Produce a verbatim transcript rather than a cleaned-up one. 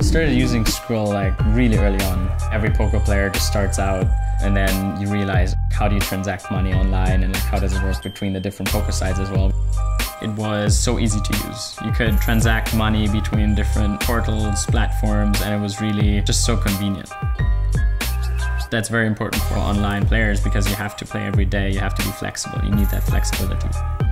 started using Skrill like really early on. Every poker player just starts out and then you realize how do you transact money online and like how does it work between the different poker sites as well. It was so easy to use. You could transact money between different portals, platforms, and it was really just so convenient. That's very important for online players because you have to play every day, you have to be flexible, you need that flexibility.